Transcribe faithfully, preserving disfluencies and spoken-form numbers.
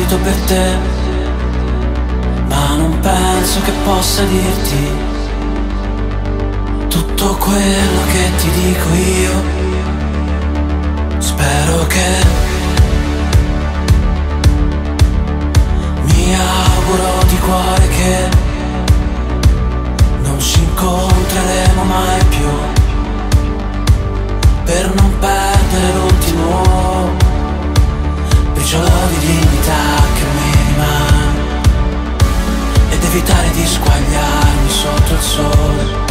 scritto per te, ma non penso che possa dirti tutto quello che ti dico io. Spero che, mi auguro di cuore che non ci incontreremo mai più, per non perdere l'ultimo briciolo di dignità che mi rimane, ed evitare di squagliarmi sotto il sole.